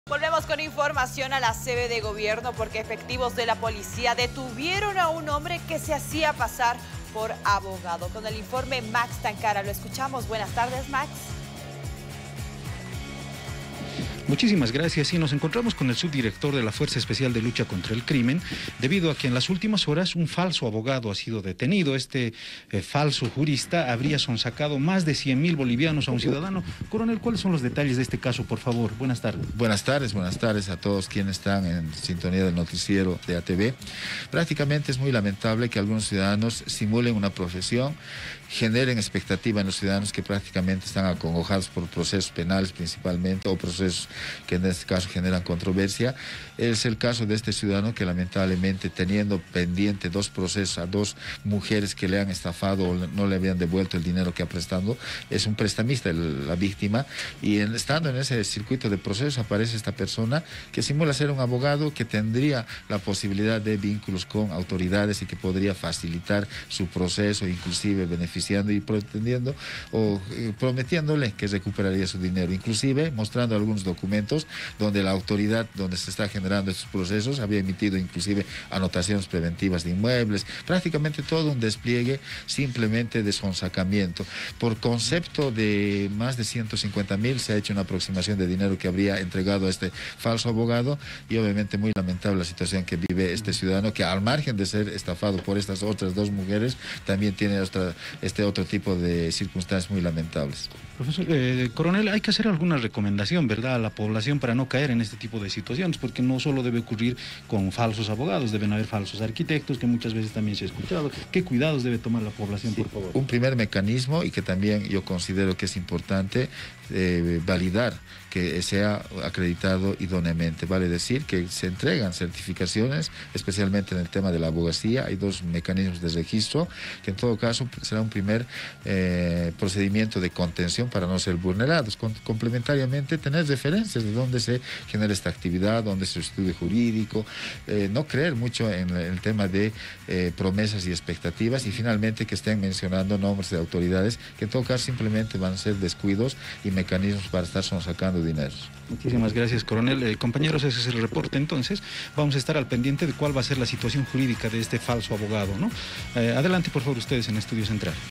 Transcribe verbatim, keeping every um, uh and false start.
Volvemos con información a la sede de gobierno porque efectivos de la policía detuvieron a un hombre que se hacía pasar por abogado. Con el informe Max Tancara, lo escuchamos. Buenas tardes, Max. Muchísimas gracias. Y nos encontramos con el subdirector de la Fuerza Especial de Lucha contra el Crimen, debido a que en las últimas horas un falso abogado ha sido detenido. Este eh, falso jurista habría sonsacado más de cien mil bolivianos a un ciudadano. Coronel, ¿cuáles son los detalles de este caso, por favor? Buenas tardes. Buenas tardes, buenas tardes a todos quienes están en sintonía del noticiero de A T V. Prácticamente es muy lamentable que algunos ciudadanos simulen una profesión, generen expectativa en los ciudadanos que prácticamente están acongojados por procesos penales principalmente, o procesos que en este caso generan controversia. Es el caso de este ciudadano que lamentablemente, teniendo pendiente dos procesos a dos mujeres que le han estafado o no le habían devuelto el dinero que ha prestado, es un prestamista la víctima, y en, estando en ese circuito de procesos aparece esta persona que simula ser un abogado que tendría la posibilidad de vínculos con autoridades y que podría facilitar su proceso, inclusive beneficiando y pretendiendo o eh, prometiéndole que recuperaría su dinero, inclusive mostrando algunos documentos donde la autoridad donde se está generando estos procesos había emitido inclusive anotaciones preventivas de inmuebles, prácticamente todo un despliegue simplemente de sonsacamiento. Por concepto de más de ciento cincuenta mil se ha hecho una aproximación de dinero que habría entregado a este falso abogado, y obviamente muy lamentable la situación que vive este ciudadano, que al margen de ser estafado por estas otras dos mujeres, también tiene otra, este otro tipo de circunstancias muy lamentables. Profesor, eh, coronel, hay que hacer alguna recomendación, ¿verdad?, a la población para no caer en este tipo de situaciones, porque no solo debe ocurrir con falsos abogados, deben haber falsos arquitectos, que muchas veces también se ha escuchado. ¿Qué cuidados debe tomar la población, sí, por favor? Un primer mecanismo, y que también yo considero que es importante, eh, validar que sea acreditado idóneamente. Vale decir que se entregan certificaciones, especialmente en el tema de la abogacía. Hay dos mecanismos de registro, que en todo caso será un primer eh, procedimiento de contención para no ser vulnerados. Com complementariamente, tener referencias de dónde se genera esta actividad, dónde se estudia jurídico, eh, no creer mucho en el tema de eh, promesas y expectativas, y finalmente que estén mencionando nombres de autoridades que en todo caso simplemente van a ser descuidos y mecanismos para estar sonsacando dinero. Muchísimas gracias, coronel. Eh, compañeros, ese es el reporte. Entonces, vamos a estar al pendiente de cuál va a ser la situación jurídica de este falso abogado, ¿no? Eh, adelante, por favor, ustedes en Estudio Central.